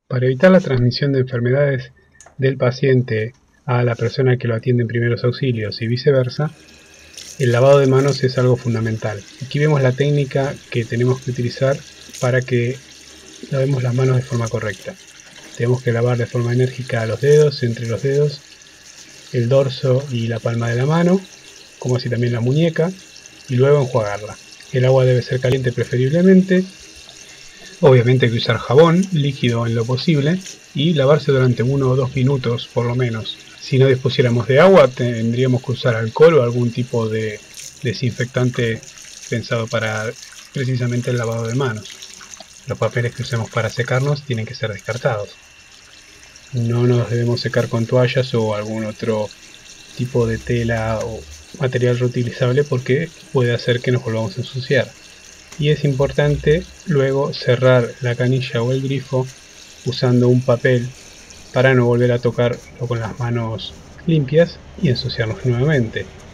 Para evitar la transmisión de enfermedades del paciente a la persona que lo atiende en primeros auxilios y viceversa, el lavado de manos es algo fundamental. Aquí vemos la técnica que tenemos que utilizar para que lavemos las manos de forma correcta. Tenemos que lavar de forma enérgica los dedos, entre los dedos, el dorso y la palma de la mano, como así también la muñeca, y luego enjuagarla. El agua debe ser caliente preferiblemente. Obviamente hay que usar jabón líquido en lo posible y lavarse durante 1 o 2 minutos por lo menos. Si no dispusiéramos de agua, tendríamos que usar alcohol o algún tipo de desinfectante pensado para precisamente el lavado de manos. Los papeles que usemos para secarnos tienen que ser descartados. No nos debemos secar con toallas o algún otro tipo de tela o material reutilizable porque puede hacer que nos volvamos a ensuciar. Y es importante luego cerrar la canilla o el grifo usando un papel para no volver a tocarlo con las manos limpias y ensuciarnos nuevamente.